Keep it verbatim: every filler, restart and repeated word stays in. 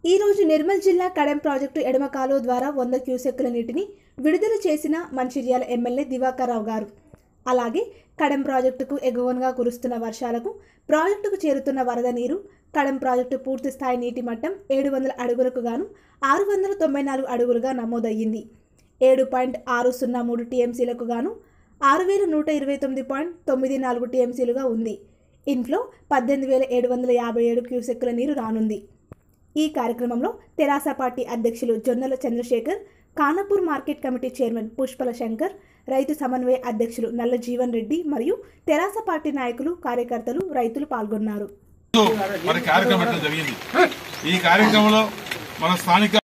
ఈ రోజు నిర్మల్ జిల్లా కడెం ప్రాజెక్టు ఎడమ కాలువ ద్వారా వంద క్యూసెక్కుల నీటిని విడుదల చేసిన మంచిర్యాల ఎమ్మెల్యే దివాకర్ రావు గారు. అలాగే కడెం ప్రాజెక్టుకు ఎగువనగా కురుస్తున్న వర్షాలకు ప్రాజెక్టుకు చేరుతున్న వరద నీరు కడెం ప్రాజెక్టు పూర్తి స్థాయి నీటి మట్టం ఏడు వందల అడుగులకు గాను ఆరు వందల తొంభై నాలుగు అడుగులుగా నమోదయ్యింది. ఏడు పాయింట్ ఆరు సున్నా మూడు టీఎంసీలకు గాను ఆరు వేల నూట ఇరవై తొమ్మిది పాయింట్ తొమ్మిది నాలుగు టీఎంసీలుగా ఉంది. ఇన్ఫ్లో పద్దెనిమిది వేల ఏడు వందల యాభై ఏడు క్యూసెక్కుల నీరు రానుంది. ఈ కార్యక్రమంలో తెరాస పార్టీ అధ్యక్షులు Jonnala Chandrashekar, Khanapur market committee chairman Pushpala Shankar, రైతు సమన్వయ అధ్యక్షులు నల్ల జీవన్ రెడ్డి మరియు తెరాస పార్టీ నాయకులు, కార్యకర్తలు, రైతులు పాల్గొన్నారు. ఈ కార్యక్రమంలో మన స్థానిక